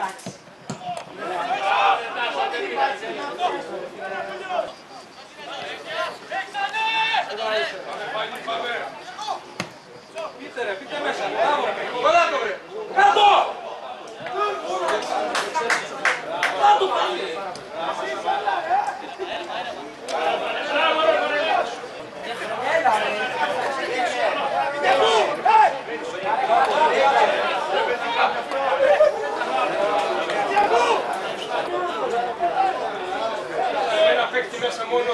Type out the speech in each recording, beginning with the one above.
Εντάξει. Πείτε μέσα, κολλά το βρε! Κάτω! Κάτω πάλι! Ένα παίκτη μέσα μόνο.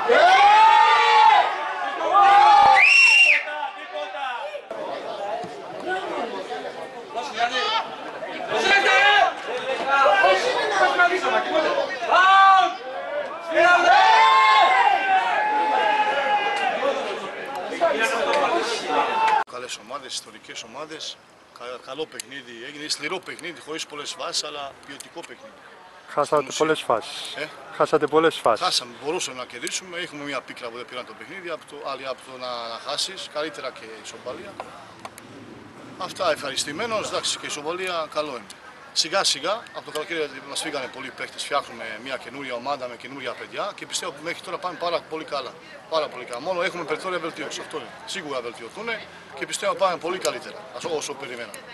Καλές ομάδες, ιστορικές ομάδες, καλό παιχνίδι, έγινε σκληρό παιχνίδι, χωρίς πολλές φάσεις, αλλά ποιοτικό παιχνίδι. Χάσατε πολλές φάσεις. Χάσατε πολλές φάσεις. Χάσαμε, μπορούσαμε να κερδίσουμε, έχουμε μια πίκρα που δεν πήραν το παιχνίδι, άλλη από το να χάσεις, καλύτερα και η ισοπαλία. Αυτά, ευχαριστημένος, εντάξει, και η ισοπαλία καλό είναι. Σιγά σιγά, από το καλοκαίρι μας φύγανε πολλοί παίχτες, φτιάχνουμε μια καινούρια ομάδα με καινούρια παιδιά και πιστεύω ότι μέχρι τώρα πάνε πάρα πολύ καλά. Πάρα πολύ καλά. Μόνο έχουμε περιθώρια βελτίωση. Αυτό είναι. Σίγουρα βελτιωθούν και πιστεύω πάνε πολύ καλύτερα όσο περιμέναμε.